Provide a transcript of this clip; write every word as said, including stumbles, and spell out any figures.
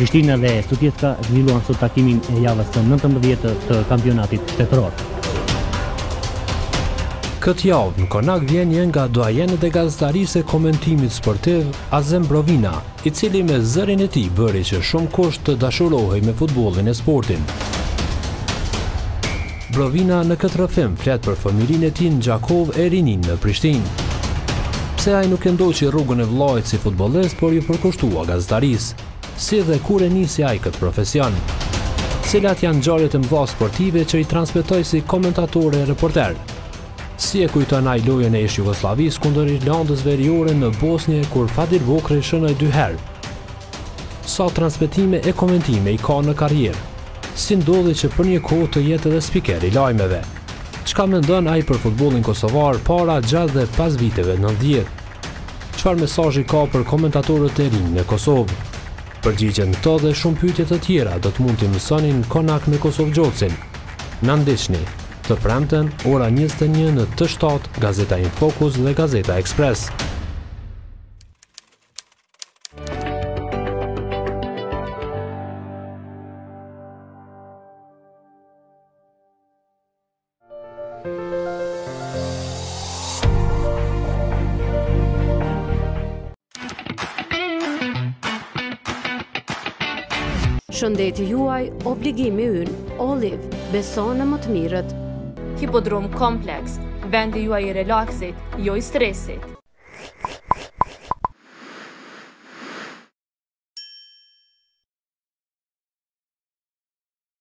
Prishtina dhe Sutjeska zhvilluan sot takimin e javës së nëntëmbëdhjetë të kampionatit shtetëror. Këtë javë në konak vjen një nga doajenët e gazetarisë e komentimit sportiv, Azem Brovina, i cili me zërin e tij bëri që shumë kusht të dashurohej me futbollin e sportin. Brovina në këtë rrëfim flet për fëmijërinë e tij në Gjakov e rinin në Prishtinë. Pse ai nuk e ndoqi rrugën e vllajt si futbollist, por ju përkushtua gazetarisë, si dhe kur e nisi ai këtë profesion. Cilat janë ngjarjet e mëdha sportive që i transmetoi si komentator e reporter? Si e kujton ai lojën e ish Jugosllavisë kundër Irlandës Veriore në Bosnjë kur Fadir Vokri shënoi dy herë? Sa transmetime e komentime i ka në karrierë? Si ndodhi që për një kohë të jetë edhe spiker i lajmeve? Çka mendon ai për futbollin kosovar para, gjatë dhe pas viteve nëntëdhjetë? Çfarë mesazhi ka për komentatorët e rinj në Kosovë? Përgjigjen këto dhe shumë pyetje të tjera do të mund t'i mësonin Konak me Kosovë Gjocin. Na ndiqni të premten, ora njëzet e një në T shtatë, Gazeta In Focus dhe Gazeta Express. Shëndeti juaj, obligimi ynë, Olive, beso në më të mirët. Hipodrom Kompleks, vendi juaj i relaksit, jo i stresit.